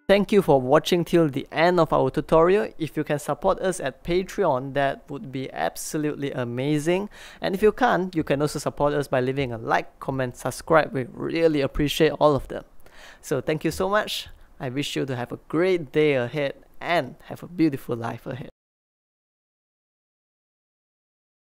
Thank you for watching till the end of our tutorial. If you can support us at Patreon, that would be absolutely amazing. And if you can't, you can also support us by leaving a like, comment, subscribe. We really appreciate all of them. So thank you so much. I wish you to have a great day ahead and have a beautiful life ahead.